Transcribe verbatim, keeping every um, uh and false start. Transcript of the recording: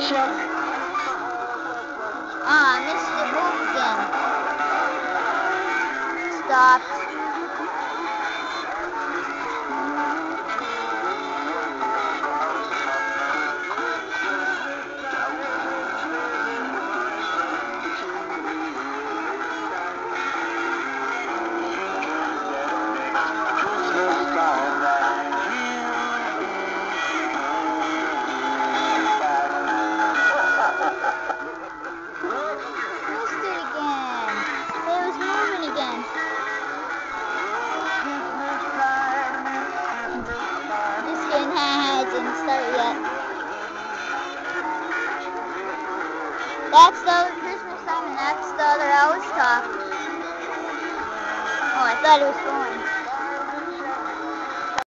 Ah, I missed it move again. Stopped. Didn't start yet. That's the other Christmas time and that's the other Alice talk. Oh, I thought it was going.